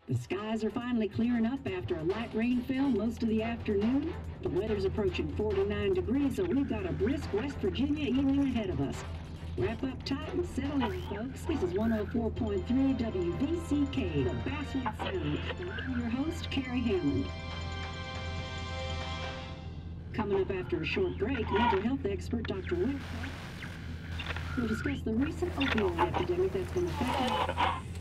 The skies are finally clearing up after a light rain fell most of the afternoon. The weather's approaching 49 degrees, so we've got a brisk West Virginia evening ahead of us. Wrap up tight and settle in, folks. This is 104.3 WVCK, the Basswood Sound. And I'm your host, Carrie Hammond. Coming up after a short break, mental health expert Dr. Wick will discuss the recent opioid epidemic that's been affecting...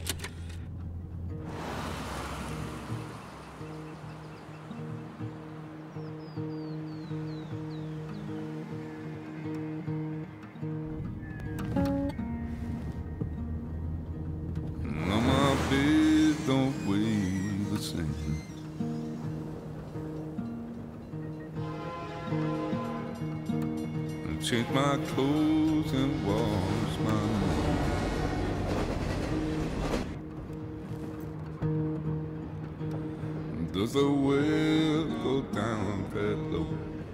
Change my clothes and wash my hands. Does the well go down that low?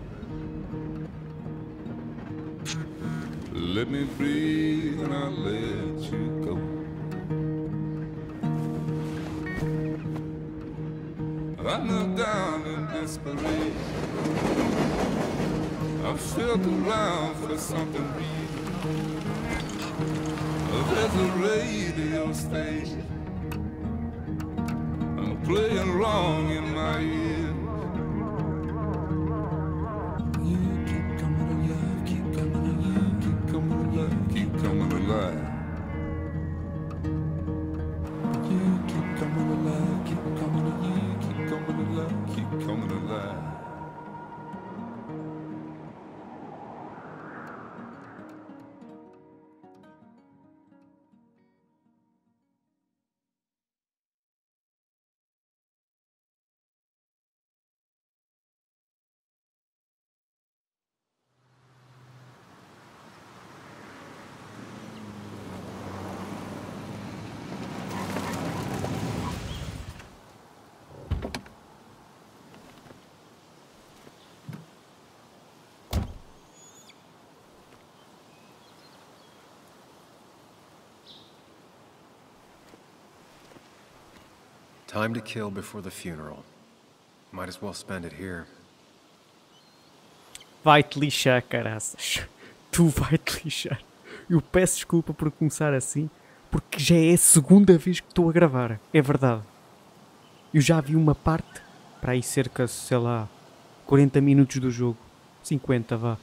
Let me breathe and I'll let you go. I knelt down in desperation. I felt around for something real. There's a radio station. I'm playing wrong in my ear. You keep coming alive, keep coming alive, keep coming alive, keep coming alive. You keep coming alive, keep coming alive, keep coming alive, keep coming alive. Time to kill before the funeral. Might as well spend it here. Vai-te lixar, caraças. Tu vai-te lixar. Eu peço desculpa por começar assim, porque já é a segunda vez que estou a gravar. É verdade. Eu já vi uma parte, para aí cerca, sei lá, 40 minutos do jogo. 50, vá.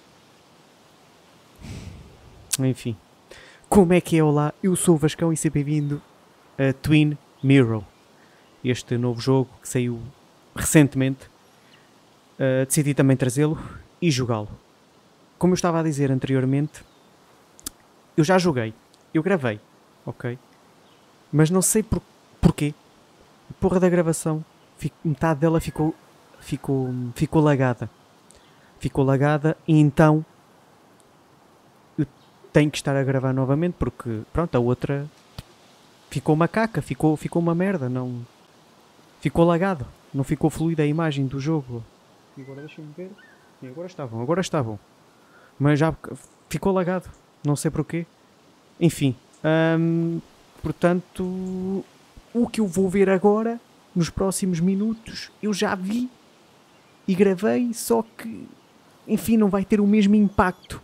Enfim. Como é que é? Olá, eu sou o Vascão e seja bem-vindo a Twin Mirror. Este novo jogo que saiu recentemente. Decidi também trazê-lo e jogá-lo. Como eu estava a dizer anteriormente, eu já joguei, eu gravei, ok? Mas não sei porquê. A porra da gravação, metade dela ficou lagada. Ficou lagada e então eu tenho que estar a gravar novamente porque, pronto, a outra ficou macaca, ficou uma merda, não... Ficou lagado, não ficou fluida a imagem do jogo. E agora deixa-me ver. E agora está bom. Mas já ficou lagado, não sei porquê. Enfim, portanto, o que eu vou ver agora, nos próximos minutos, eu já vi e gravei, só que, enfim, não vai ter o mesmo impacto.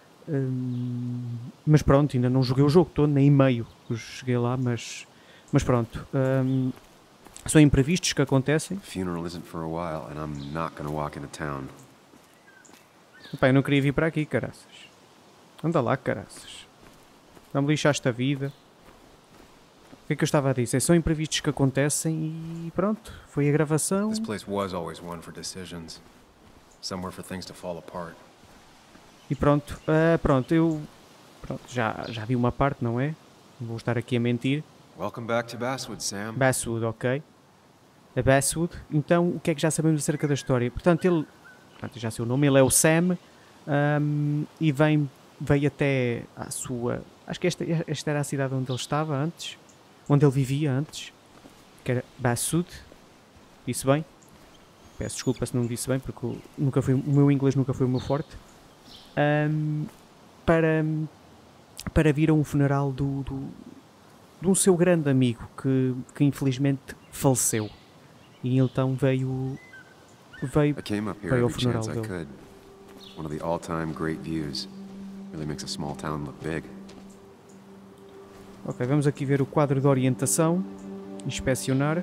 Mas pronto, ainda não joguei o jogo todo, nem meio. Eu cheguei lá, mas pronto. São imprevistos que acontecem. Funeral isn't for a while and I'm not gonna walk into town. Epá, eu não queria vir para aqui, caraças. Anda lá, caraças. Não me lixaste a vida. O que é que eu estava a dizer? São imprevistos que acontecem e pronto, foi a gravação. This place was always one for decisions. Somewhere for things to fall apart. E pronto, eu já vi uma parte, não é? Não vou estar aqui a mentir. Welcome back to Basswood, Sam. Basswood, ok. A Basswood. Então, o que é que já sabemos acerca da história? Portanto, ele, já sei o nome, ele é o Sam e veio até a sua... Acho que esta era a cidade onde ele estava antes, onde ele vivia antes, que era Basswood. Disse bem? Peço desculpa se não disse bem, porque o meu inglês nunca foi o meu forte. Para vir a um funeral de um seu grande amigo que infelizmente faleceu. E então veio I came up here veio ao every funeral chance I dele. could. One of the all-time great views. Really makes a small town look big. Ok, vamos aqui ver o quadro de orientação. Inspecionar.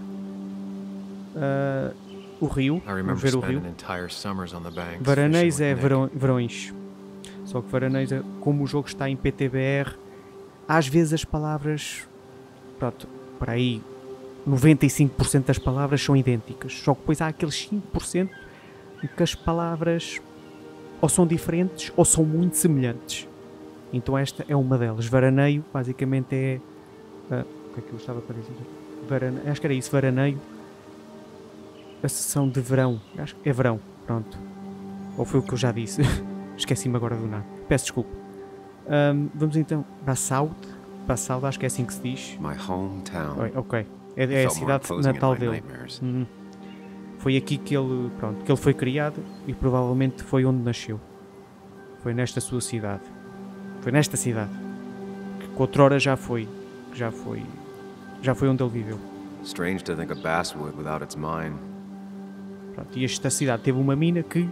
O rio. I Vamos remember ver o rio. spending entire summers on the banks. Varaneis fishing é with Nick. verões. Só que Varaneis, como o jogo está em PTBR, às vezes as palavras, pronto, para aí 95% das palavras são idênticas. Só que depois há aqueles 5% em que as palavras ou são diferentes ou são muito semelhantes. Então esta é uma delas. Varaneio basicamente é... o que é que eu estava para dizer? Acho que era isso, varaneio. A sessão de verão. Acho que é verão, pronto. Ou foi o que eu já disse. Esqueci-me agora do nada. Peço desculpa. Vamos então... Bassaud, acho que é assim que se diz. My hometown. Ok. É a Felt more cidade imposing in natal my dele. nightmares. Foi aqui que ele foi criado e provavelmente foi onde nasceu. Foi nesta sua cidade. Foi nesta cidade. Que outrora já foi onde ele viveu. Strange to think of Basswood without its mine. Pronto, e esta cidade teve uma mina que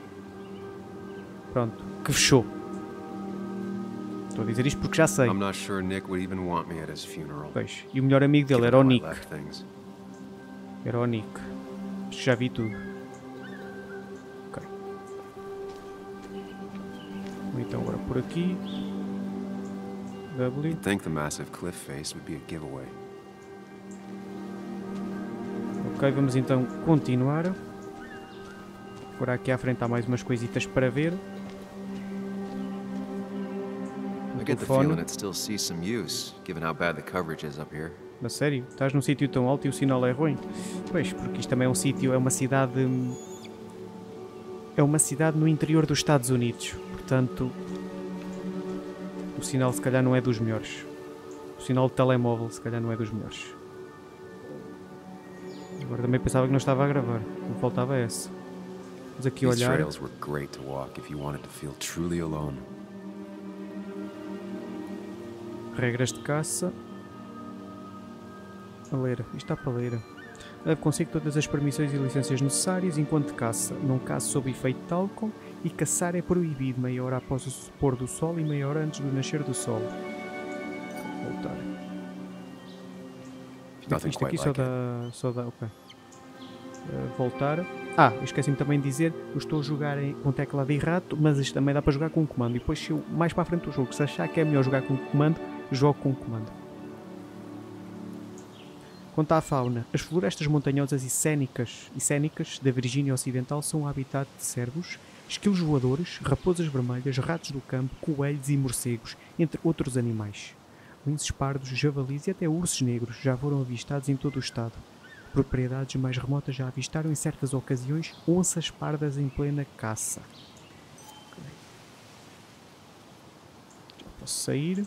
fechou. Estou a dizer isto porque já sei. I'm not sure Nick would even want me at his funeral. Pois, e o melhor amigo dele Given era o how I Nick. left things. Era o Nick. Já vi tudo. Ok. Então agora por aqui. W. You'd think the massive cliff face would be a giveaway. Ok, vamos então continuar. Agora aqui à frente há mais umas coisitas para ver. I get the telefone. feeling it still sees some use, given how bad the coverage is up here. A sério? Estás num sítio tão alto e o sinal é ruim? Pois, porque isto também é um sítio, é uma cidade... É uma cidade no interior dos Estados Unidos. Portanto, o sinal se calhar não é dos melhores. O sinal de telemóvel se calhar não é dos melhores. Agora também pensava que não estava a gravar. Não faltava essa. Vamos aqui These olhar. trails were great to walk if you wanted to feel truly alone. Regras de caça. A ler. Isto está para ler. Consigo todas as permissões e licenças necessárias enquanto caça. Não caça sob efeito de álcool e caçar é proibido meia hora após o pôr do sol e meia hora antes do nascer do sol. Voltar. Nothing Isto quite aqui like só dá, ok. Voltar. Esqueci-me também de dizer, eu estou a jogar com teclado e rato, mas isto também dá para jogar com comando. E depois, se eu, mais para a frente do jogo, se achar que é melhor jogar com comando, jogo com comando. Quanto à fauna, as florestas montanhosas e cénicas da Virgínia Ocidental são o habitat de cervos, esquilos voadores, raposas vermelhas, ratos do campo, coelhos e morcegos, entre outros animais. Linces pardos, javalis e até ursos negros já foram avistados em todo o estado. Propriedades mais remotas já avistaram em certas ocasiões onças pardas em plena caça. Já posso sair.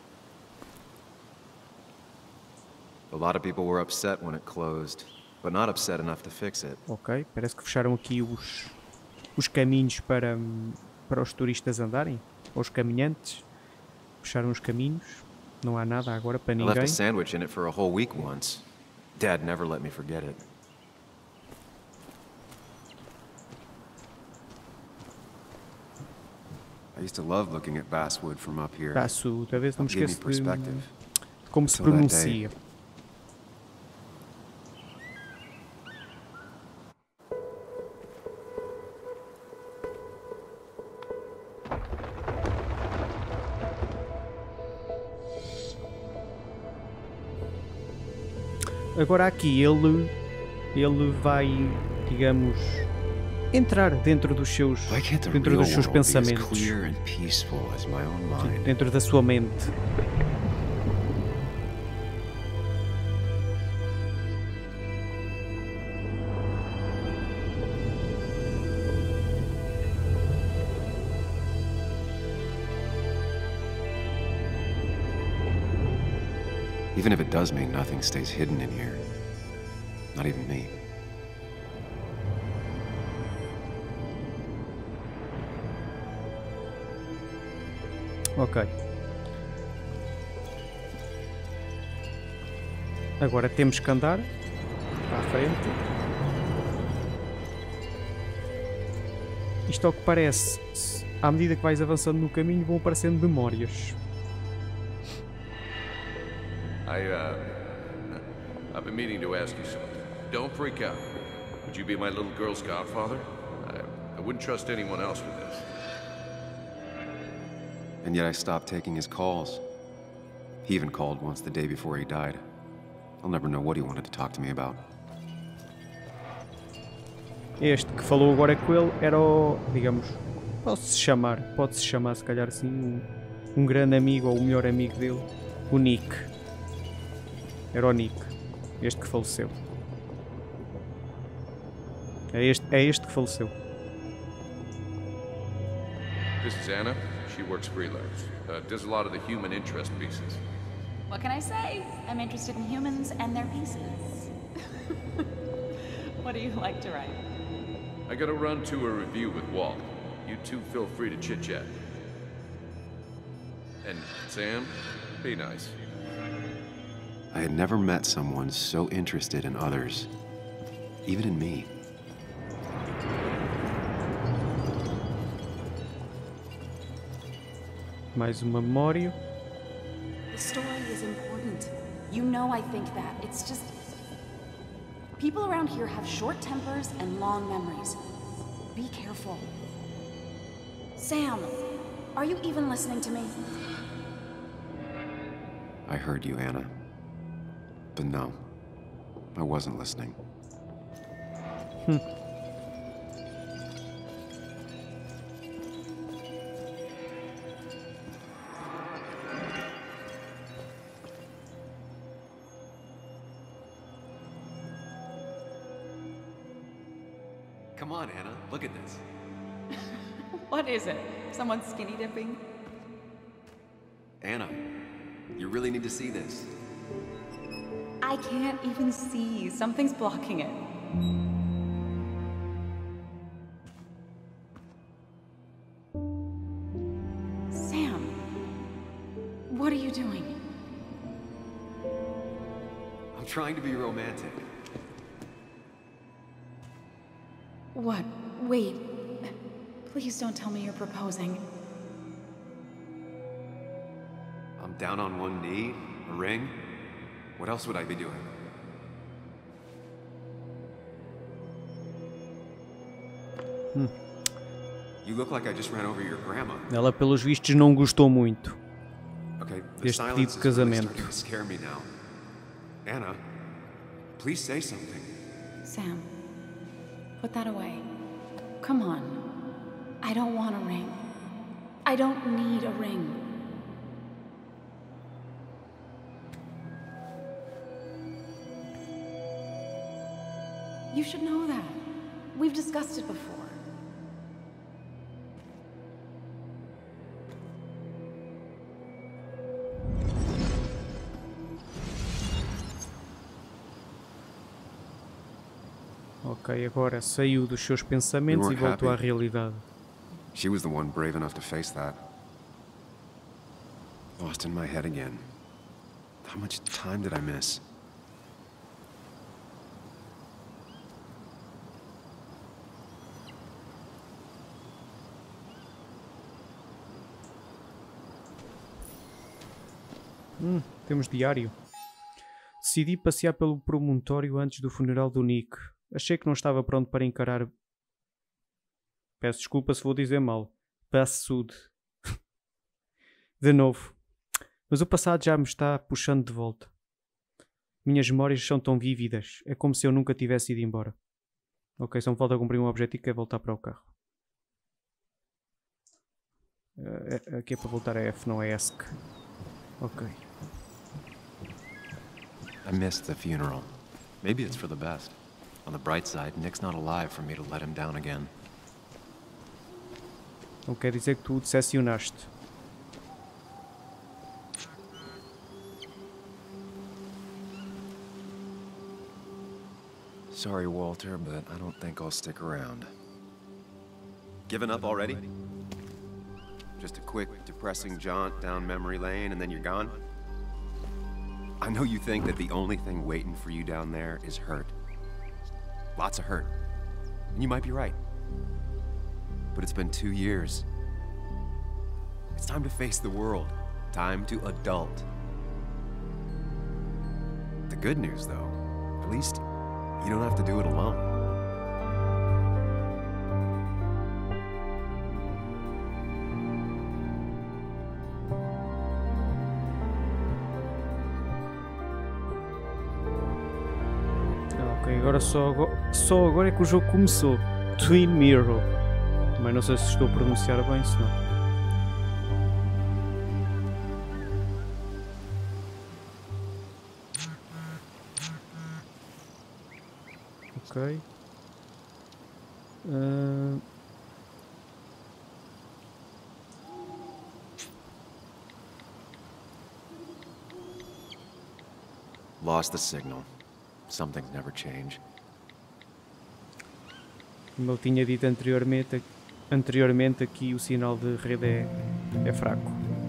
A lot of people were upset when it closed, but not upset enough to fix it. Ok, parece que fecharam aqui os caminhos para os turistas andarem, ou os caminhantes. Fecharam os caminhos, não há nada agora para I left ninguém. a sandwich in it for a whole week once. Dad never let me forget it. I used to love looking at Basswood from up here. Passo, talvez não me Gave me esqueça de perspective. como se Until that pronuncia. Agora aqui ele vai, digamos, entrar dentro dos seus Why can't the dentro real dos seus world be as pensamentos, clear and peaceful as my own mind? dentro da sua mente. Even if it does mean nothing stays hidden in here. Not even me. Ok. Agora temos que andar para a frente. Isto é o que parece. À medida que vais avançando no caminho, vão aparecendo memórias. I've been meaning to ask you something. Don't freak out. Would you be my little girl's godfather? I wouldn't trust anyone else with this. And yet I stopped taking his calls. He even called once the day before he died. I'll never know what he wanted to talk to me about. Este que falou agora com ele era o, digamos, pode-se chamar se calhar assim, um grande amigo ou o melhor amigo dele, o Nick. Era o Nick, este que faleceu. É este que faleceu. This is Anna. She works freelance. Does a lot of the human interest pieces. What can I say? I'm interested in humans and their pieces. What do you like to write? I gotta run to a review with Walt. You two feel free to chit-chat. And Sam, be nice. I had never met someone so interested in others, even in me. Mais uma memória. The story is important. You know I think that. It's just... people around here have short tempers and long memories. Be careful. Sam, are you even listening to me? I heard you, Anna. But no, I wasn't listening. Come on, Anna, look at this. What is it? Someone skinny dipping? Anna, you really need to see this. I can't even see. Something's blocking it. Sam, what are you doing? I'm trying to be romantic. What? Wait. Please don't tell me you're proposing. I'm down on one knee, a ring. What else would I be doing? You look like I just ran over your grandma. Ela, pelos vistos, não gostou muito Okay, the deste silence pedido is de really casamento. starting to scare me now. Anna, please say something. Sam, put that away. Come on. I don't want a ring. I don't need a ring. You should know that. We've discussed it before. Ok, agora saiu dos seus pensamentos e weren't voltou à happy. realidade. She was the one brave enough to face that. Lost in my head again. How much time did I miss? Temos diário. Decidi passear pelo promontório antes do funeral do Nick. Achei que não estava pronto para encarar... Peço desculpa se vou dizer mal. Passude. De novo. Mas o passado já me está puxando de volta. Minhas memórias são tão vívidas. É como se eu nunca tivesse ido embora. Ok, só me falta cumprir um objetivo que é voltar para o carro. Aqui é para voltar a F, não é ESC. Ok. I missed the funeral. Maybe it's for the best. On the bright side, Nick's not alive for me to let him down again. Não quer dizer que tu o decepcionaste. Sorry, Walter, but I don't think I'll stick around. Given up already? Just a quick, depressing jaunt down memory lane and then you're gone? I know you think that the only thing waiting for you down there is hurt. Lots of hurt. And you might be right. But it's been 2 years. It's time to face the world. Time to adult. The good news, though, at least you don't have to do it alone. Ok, agora só agora é que o jogo começou. Twin Mirror. Mas não sei se estou a pronunciar bem, se não. Ok. Lost the signal. Some things never change. Como eu tinha dito anteriormente aqui o sinal de rede é fraco.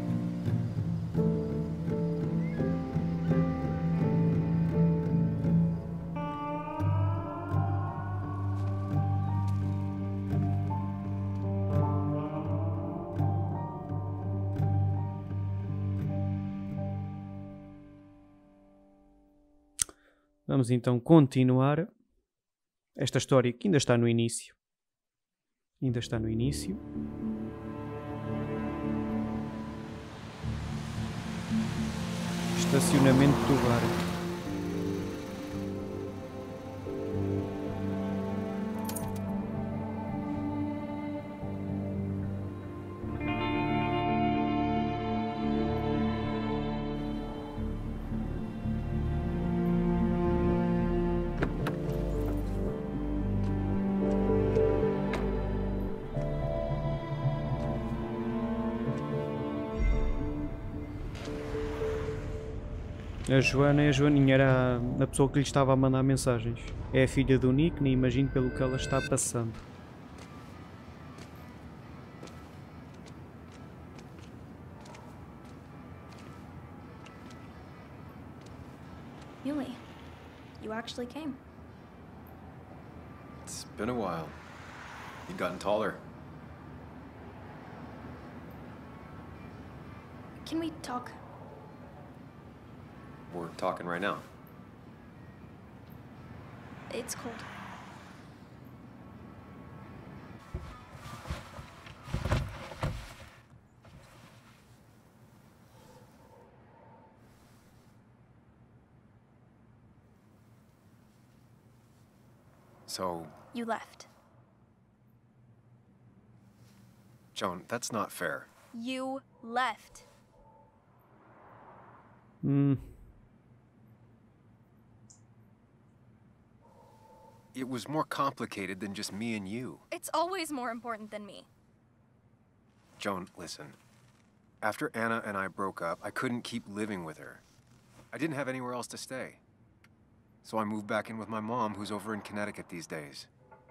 Vamos então continuar esta história que ainda está no início. Ainda está no início. Estacionamento do bar. A Joana e a Joaninha era a pessoa que lhe estava a mandar mensagens. É a filha do Nick, nem imagino pelo que ela está passando. Yuli, you actually came. It's been a while. You've gotten taller. Can we talk? We're talking right now. It's cold. So, You left. Joan, that's not fair. You left. It was more complicated than just me and you. It's always more important than me. Joan, listen. After Anna and I broke up, I couldn't keep living with her. I didn't have anywhere else to stay. So I moved back in with my mom, who's over in Connecticut these days.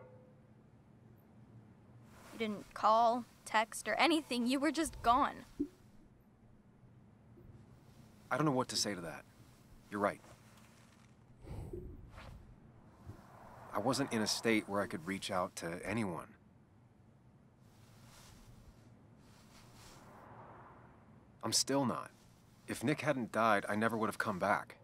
You didn't call, text, or anything. You were just gone. I don't know what to say to that. You're right. I wasn't in a state where I could reach out to anyone. I'm still not. If Nick hadn't died, I never would have come back.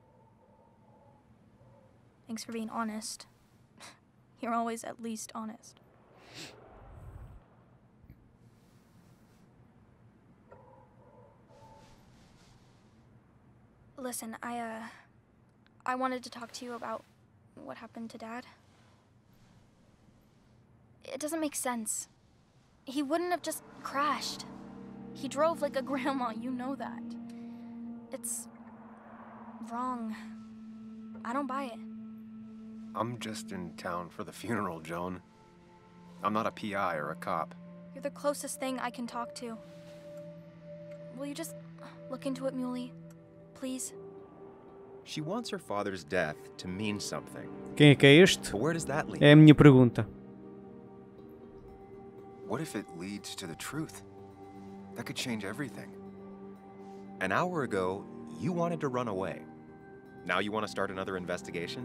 Thanks for being honest. You're always at least honest. Listen, I wanted to talk to you about what happened to Dad. It doesn't make sense. He wouldn't have just crashed. He drove like a grandma, you know that. It's wrong. I don't buy it. I'm just in town for the funeral, Joan. I'm not a PI or a cop. You're the closest thing I can talk to. Will you just look into it, Muley? Please? She wants her father's death to mean something. Quem é que é este? But where does that lead? É a minha pergunta. What if it leads to the truth? That could change everything. An hour ago, you wanted to run away. Now you want to start another investigation?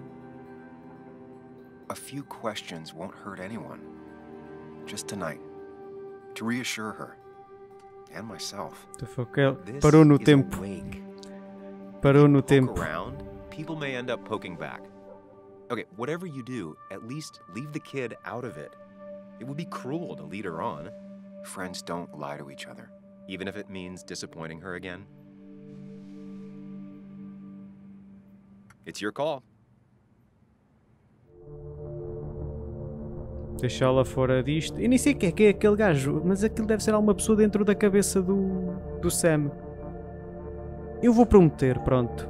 A few questions won't hurt anyone. Just tonight. To reassure her. And myself. Ele parou no tempo. Parou no tempo. Around, people may end up poking back. Okay, whatever you do, at least leave the kid out of it. It would be cruel to lead her on. Friends don't lie to each other, even if it means disappointing her again. It's your call. Deixá-la fora disto. Eu nem sei quem é aquele gajo, mas aquilo deve ser alguma pessoa dentro da cabeça do Sam. Eu vou prometer, pronto.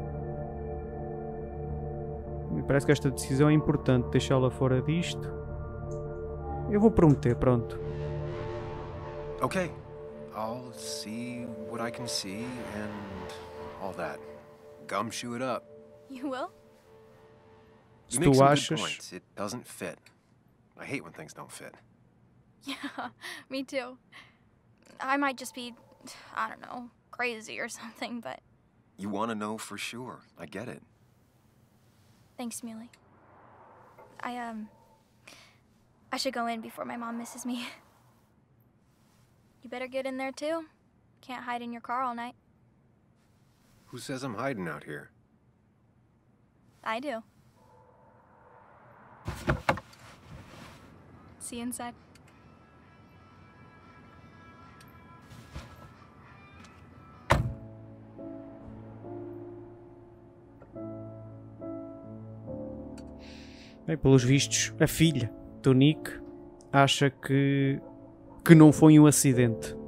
Me parece que esta decisão é importante, deixá-la fora disto. Eu vou prometer, pronto. Okay, I'll see what I can see and all that. Gumshoe it up. You will? Se tu achas... points. It doesn't fit. I hate when things don't fit. Yeah, me too. I might just be, I don't know, crazy or something, but... You want to know for sure. I get it. Thanks, Muley. I should go in before my mom misses me. You better get in there too. Can't hide in your car all night. Who says I'm hiding out here? I do. See you inside. Bem, pelos vistos, a filha do Nick acha que não foi um acidente.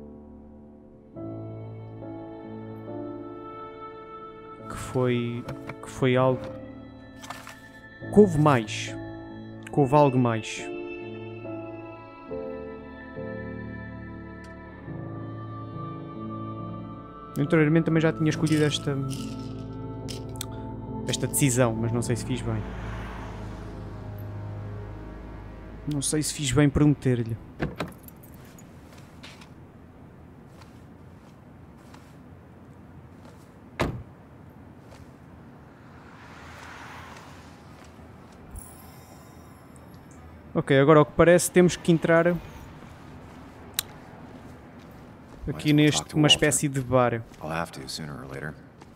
Que foi algo... Que houve mais. Que houve algo mais. Anteriormente também já tinha escolhido esta decisão, mas não sei se fiz bem. Não sei se fiz bem prometer-lhe. Ok, agora ao que parece temos que entrar aqui neste, uma espécie de bar. I'll have to sooner or later.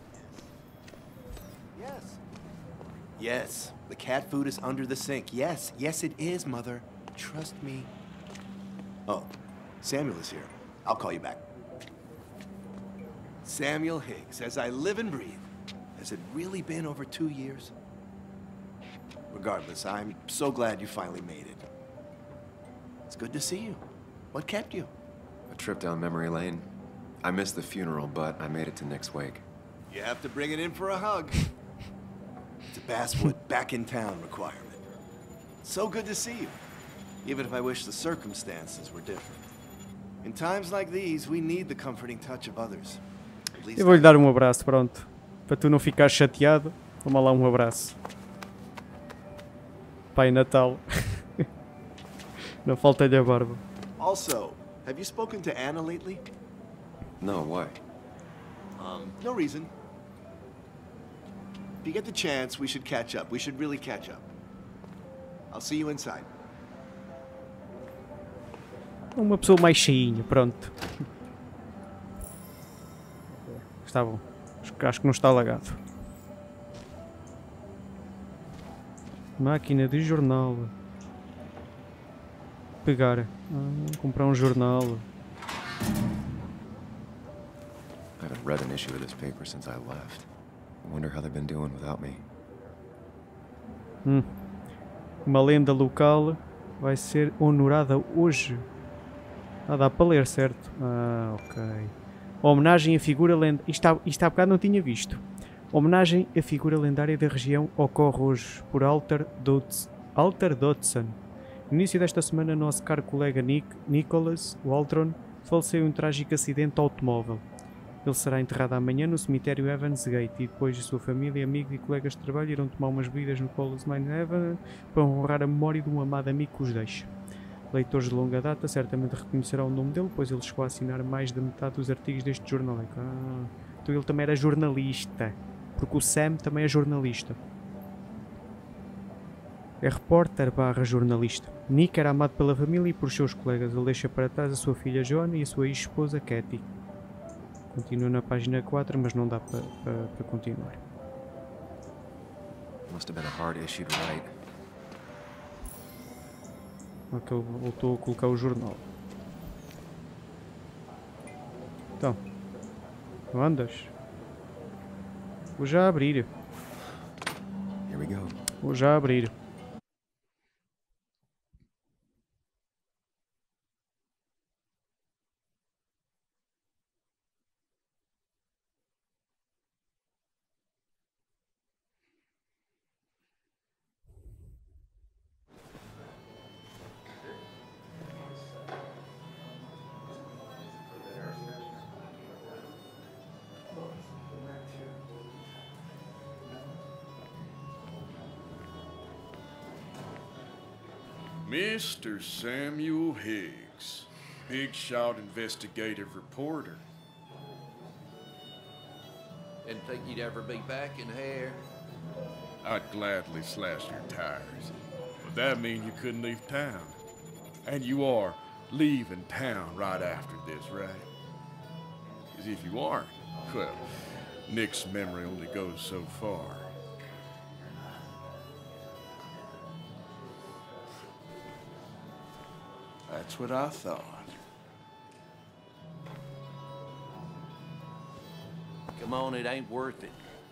Yes, the cat food is under the sink. Yes, yes it is, Mother. Trust me. Oh, Samuel is here. I'll call you back. Samuel Higgs, as I live and breathe. Has it really been over 2 years? Regardless, I'm so glad you finally made it. It's good to see you. What kept you? A trip down memory lane. I missed the funeral, but I made it to Nick's wake. You have to bring it in for a hug. It's a Basswood back in town requirement. So good to see you. Even if I wish the circumstances were different. In times like these, we need the comforting touch of others. Eu vou-lhe dar um abraço, pronto. Para tu não ficares chateado, toma lá um abraço. Pai Natal. Não falta-lhe a barba. Also, have you spoken to Anna lately? No, why? No reason. If you get the chance, we should catch up. We should really catch up. I'll see you inside. Uma pessoa mais cheinha, pronto. Está bom. Acho que não está lagado. Máquina de jornal. Pegar. Comprar um jornal. I haven't read an issue of this paper since I left. I wonder how they've been doing without me. Uma lenda local vai ser honorada hoje. Dá para ler, certo? Ok. Homenagem à figura lendária. Isto há bocado não tinha visto. Homenagem à figura lendária da região ocorre hoje por Alter Dodson. No início desta semana, nosso caro colega Nicholas Waldron faleceu em um trágico acidente automóvel. Ele será enterrado amanhã no cemitério Evans Gate e depois a sua família, amigos e colegas de trabalho irão tomar umas bebidas no Coles Mine Evans para honrar a memória de um amado amigo que os deixa. Leitores de longa data certamente reconhecerão o nome dele, pois ele chegou a assinar mais da metade dos artigos deste jornal. Então ele também era jornalista. porque o Sam também é jornalista. É repórter barra jornalista. Nick era amado pela família e por seus colegas. Ele deixa para trás a sua filha Joan e a sua ex-esposa Katie. Continua na página 4, mas não dá para continuar. Must have been a hard issue to write. Ok, ele voltou a colocar o jornal. Então, não andas? Vou já abrir. Here we go. Vou já abrir. Mr. Samuel Higgs, big shot investigative reporter. Didn't think you'd ever be back in here. I'd gladly slash your tires, but that mean you couldn't leave town. And you are leaving town right after this, right? As if you aren't, well, Nick's memory only goes so far. That's what I thought. Come on, it ain't worth it.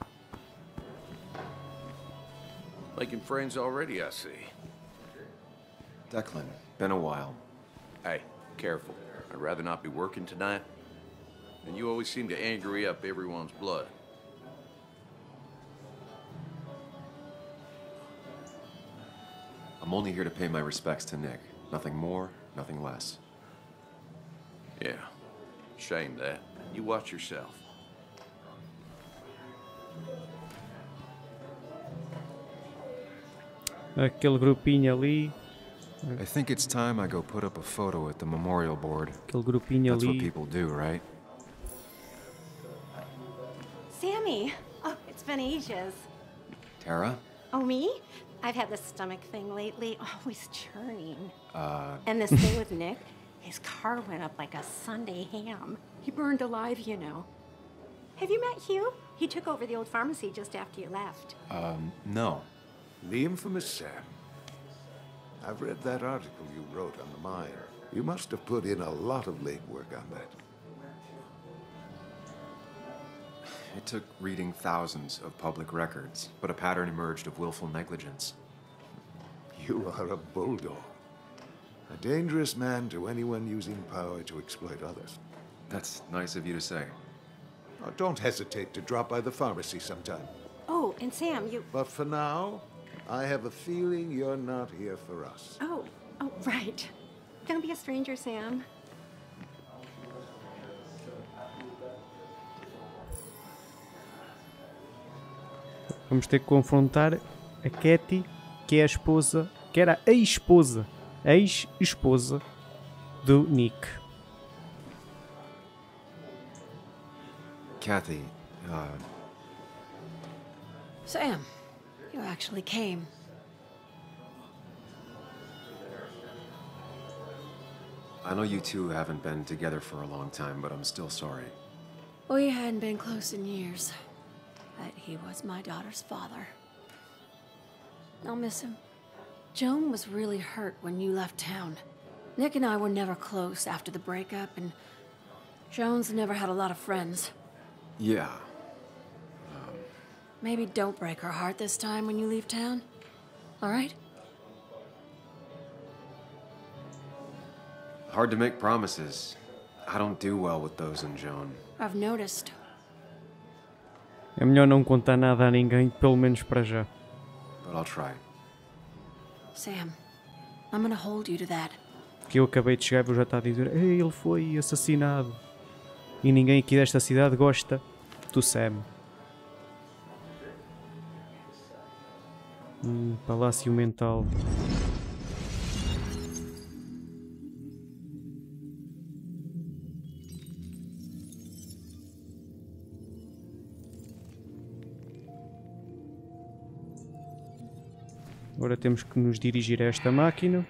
Making friends already, I see. Declan, been a while. Hey, careful. I'd rather not be working tonight. And you always seem to angry up everyone's blood. I'm only here to pay my respects to Nick. Nothing more, nothing less. Yeah, shame that. You watch yourself. Aquele grupinho ali. I think it's time I go put up a photo at the memorial board. Aquele grupinho That's what ali. people do, right? Sammy! Oh, it's been ages. Tara? Oh, me? I've had this stomach thing lately, always churning. Uh... And this thing with Nick, his car went up like a Sunday ham. He burned alive, you know. Have you met Hugh? He took over the old pharmacy just after you left. No. The infamous Sam. I've read that article you wrote on the mine. You must have put in a lot of legwork on that. It took reading thousands of public records, but a pattern emerged of willful negligence. You are a bulldog. A dangerous man to anyone using power to exploit others. That's nice of you to say. Oh, don't hesitate to drop by the pharmacy sometime. Oh, and Sam, you... But for now, I have a feeling you're not here for us. Oh, right. Don't be a stranger, Sam. Vamos ter que confrontar a Katie, que é a esposa, que era a ex-esposa do Nick. Kathy, Sam, you actually came. I know you two haven't been together for a long time, but I'm still sorry. We hadn't been close in years. But he was my daughter's father. I'll miss him. Joan was really hurt when you left town. Nick and I were never close after the breakup, and Joan's never had a lot of friends. Yeah. Maybe don't break her heart this time when you leave town. All right? Hard to make promises. I don't do well with those in Joan. I've noticed. É melhor não contar nada a ninguém, pelo menos para já. But I'll try. Sam, I'm gonna hold you to that. Que eu acabei de chegar e vou já estar a dizer: "Ei, ele foi assassinado." E ninguém aqui desta cidade gosta do Sam. Palácio mental. Agora temos que nos dirigir a esta máquina.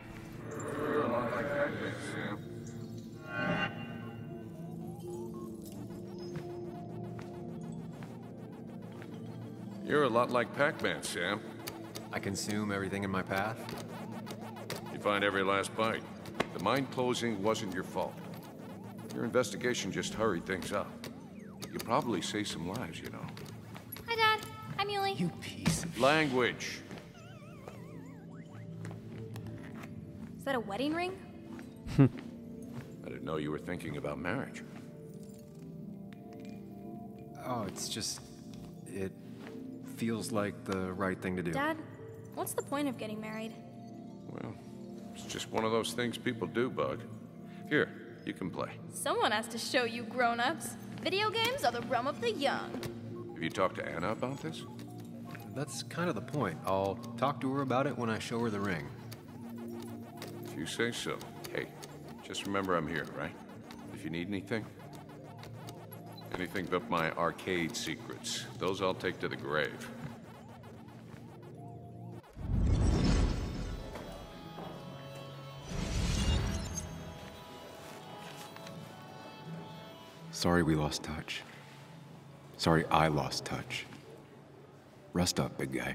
You're a lot like Pac-Man, Sam. I consume everything in my path. You find every last bite. The mine closing wasn't your fault. Your investigation just hurried things up. You probably saved some lives, you know. Hi, Dad. I'm Muley. You piece of... Language. Is that a wedding ring? I didn't know you were thinking about marriage. Oh, it's just... It feels like the right thing to do. Dad, what's the point of getting married? Well, it's just one of those things people do, Bug. Here, you can play. Someone has to show you grown-ups. Video games are the realm of the young. Have you talked to Anna about this? That's kind of the point. I'll talk to her about it when I show her the ring. If you say so. Hey, just remember I'm here, right? If you need anything. Anything but my arcade secrets. Those I'll take to the grave. Sorry we lost touch. Sorry I lost touch. Rest up, big guy.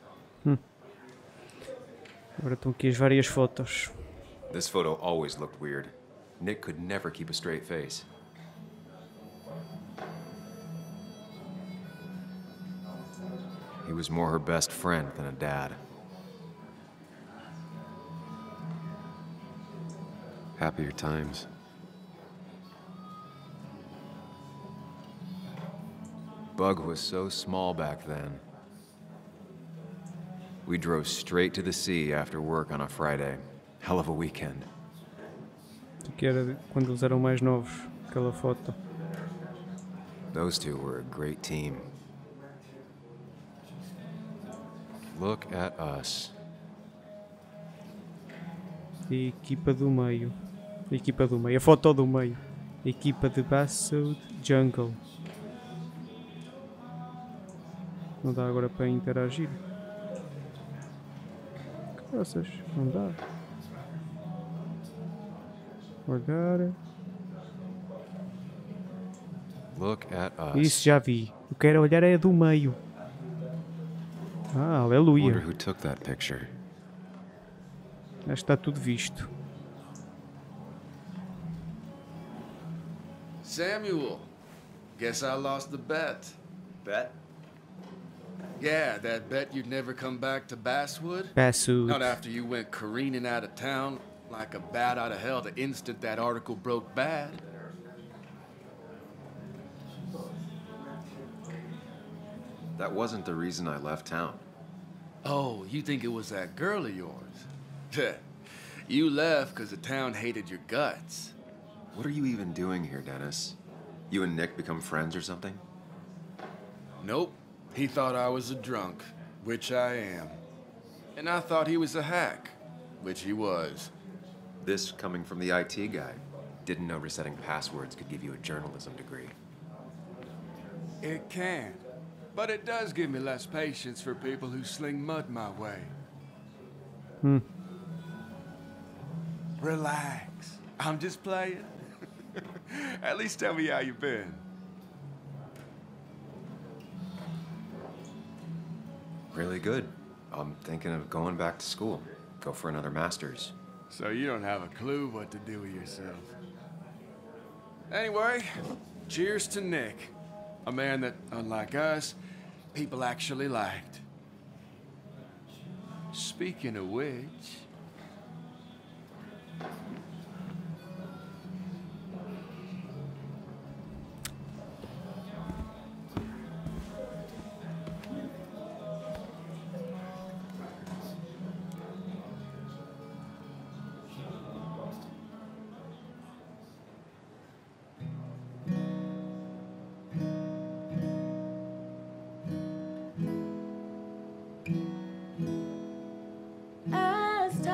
Agora estão aqui as várias fotos. This photo always looked weird. Nick could never keep a straight face. He was more her best friend than a dad. Happier times. Bug was so small back then. We drove straight to the sea after work on a Friday. Hell of a weekend. Aqui era quando eles eram mais novos, aquela foto. Those two were a great team. Look at us. A equipa do meio. A equipa do meio. A foto do meio. A equipa de Basswood Jungle. Não dá agora para interagir. Caraças, não dá. Olhar. Look at us. Isso já vi. Eu quero olhar é do meio. Ah, aleluia. Wonder who took that picture. Acho que está tudo visto. Samuel, guess I lost the bet. Bet? Yeah, that bet you'd never come back to Basswood. Basswood. Not after you went careening out of town like a bat out of hell the instant that article broke bad. That wasn't the reason I left town. Oh, you think it was that girl of yours? You left because the town hated your guts. What are you even doing here, Dennis? You and Nick become friends or something? Nope. He thought I was a drunk, which I am. And I thought he was a hack, which he was. This coming from the IT guy. Didn't know resetting passwords could give you a journalism degree. It can. But it does give me less patience for people who sling mud my way. Relax. I'm just playing. At least tell me how you've been. Really good. I'm thinking of going back to school. Go for another master's. So you don't have a clue what to do with yourself. Anyway, cheers to Nick. A man that, unlike us, people actually liked. Speaking of which... As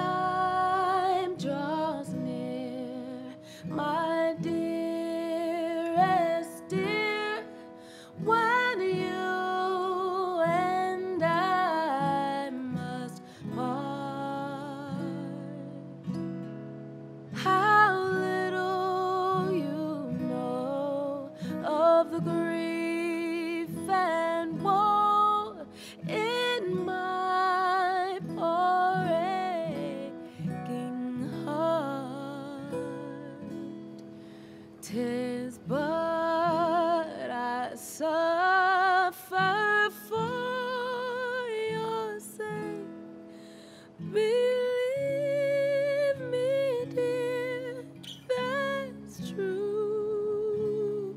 Believe me, dear, that's true.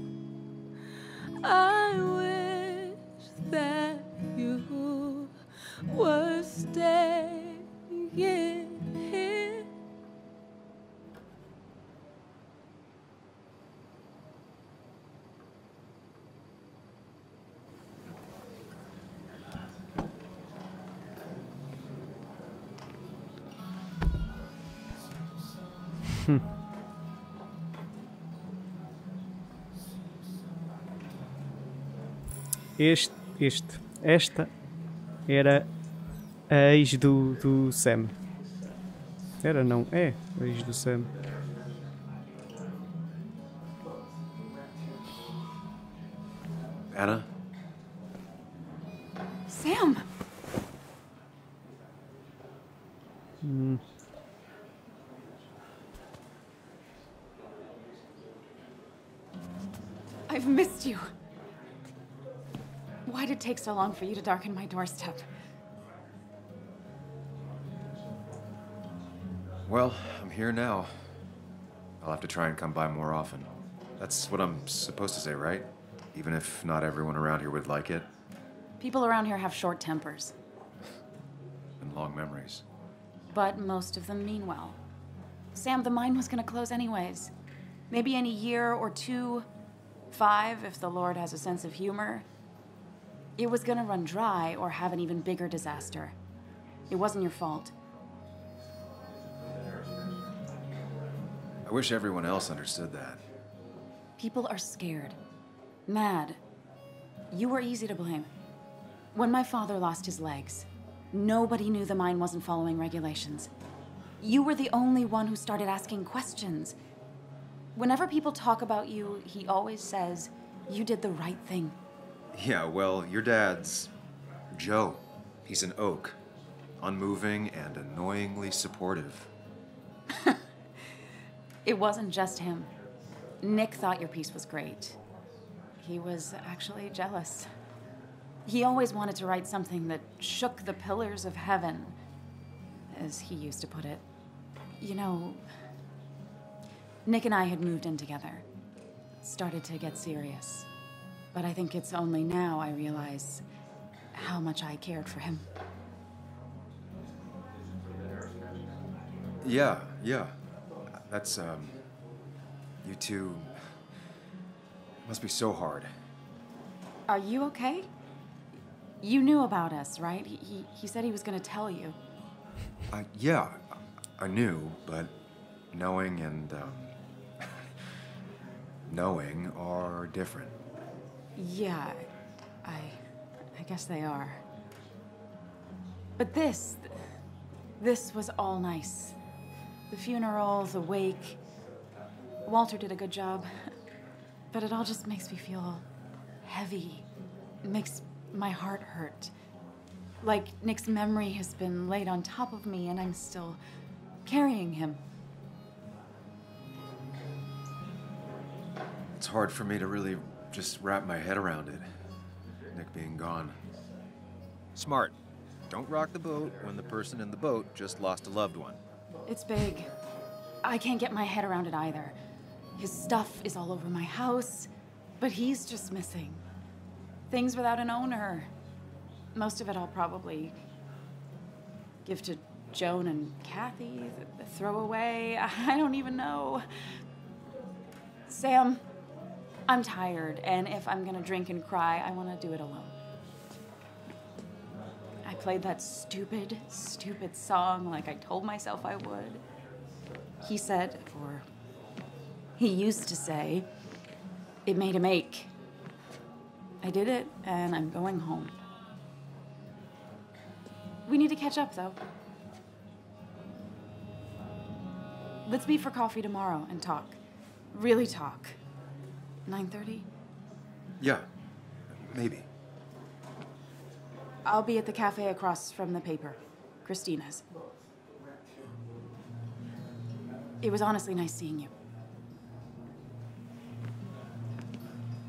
I wish that you were staying here. Esta era a ex do Sam. Era não, é a ex do Sam. Anna? Sam! I've missed you. Why did it take so long for you to darken my doorstep? Well, I'm here now. I'll have to try and come by more often. That's what I'm supposed to say, right? Even if not everyone around here would like it. People around here have short tempers, And long memories. but most of them mean well. Sam, the mine was gonna close anyways. Maybe in a year or 2, 5, if the Lord has a sense of humor. It was gonna run dry or have an even bigger disaster. It wasn't your fault. I wish everyone else understood that. People are scared. Mad. You were easy to blame. When my father lost his legs, nobody knew the mine wasn't following regulations. You were the only one who started asking questions. Whenever people talk about you, he always says, you did the right thing. Yeah, well, your dad's Joe. He's an oak. Unmoving and annoyingly supportive. It wasn't just him. Nick thought your piece was great. He was actually jealous. He always wanted to write something that shook the pillars of heaven, as he used to put it. You know, Nick and I had moved in together. Started to get serious. But I think it's only now I realize how much I cared for him. Yeah. That's, you two must be so hard. Are you okay? You knew about us, right? He said he was gonna tell you. Yeah, I knew, but knowing and, knowing are different. Yeah, I guess they are. But this was all nice. The funeral, the wake. Walter did a good job. But it all just makes me feel heavy. It makes my heart hurt. Like Nick's memory has been laid on top of me and I'm still carrying him. It's hard for me to really just wrap my head around it. Nick being gone. Smart. Don't rock the boat when the person in the boat just lost a loved one. It's big. I can't get my head around it either. His stuff is all over my house, but he's just missing. Things without an owner. Most of it I'll probably give to Joan and Kathy, throw away. I don't even know. Sam, I'm tired, and if I'm gonna drink and cry, I wanna do it alone. I played that stupid song like I told myself I would. He said, or he used to say, it made him ache. I did it, and I'm going home. We need to catch up, though. Let's meet for coffee tomorrow and talk. Really talk. 9:30? Yeah, maybe. I'll be at the cafe across from the paper. Christina's. It was honestly nice seeing you.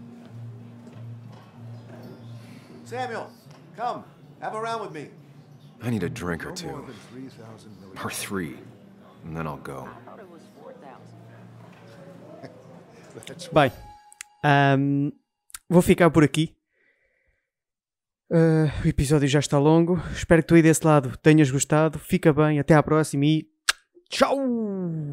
Samuel, come. Have a round with me. I need a drink or two. Or 3. And then I'll go. Bem, vou ficar por aqui. O episódio já está longo. Espero que tu aí desse lado tenhas gostado. Fica bem, até à próxima e tchau!